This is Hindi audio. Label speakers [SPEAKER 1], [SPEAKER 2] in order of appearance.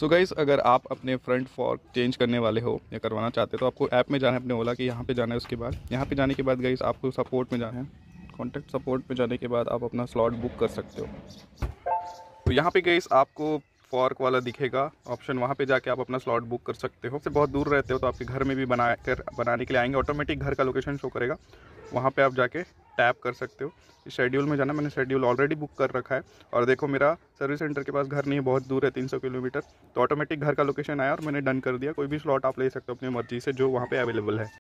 [SPEAKER 1] सो गाइस, अगर आप अपने फ्रंट फॉर्क चेंज करने वाले हो या करवाना चाहते हो तो आपको ऐप में जाना है अपने ओला की, यहाँ पे जाना है। उसके बाद यहाँ पे जाने के बाद गाइस आपको सपोर्ट में जाना है। कॉन्टैक्ट सपोर्ट में जाने के बाद आप अपना स्लॉट बुक कर सकते हो। तो यहाँ पे गाइस आपको फॉर्क वाला दिखेगा ऑप्शन, वहाँ पे जाके आप अपना स्लॉट बुक कर सकते हो। से बहुत दूर रहते हो तो आपके घर में भी बनाने के लिए आएंगे, ऑटोमेटिक घर का लोकेशन शो करेगा, वहाँ पे आप जाके टैप कर सकते हो। शेड्यूल में जाना, मैंने शेड्यूल ऑलरेडी बुक कर रखा है। और देखो मेरा सर्विस सेंटर के पास घर नहीं है, बहुत दूर है, 300 किलोमीटर। तो ऑटोमेटिक घर का लोकेशन आया और मैंने डन कर दिया। कोई भी स्लॉट आप ले सकते हो अपनी मर्जी से जो वहाँ पे अवेलेबल है।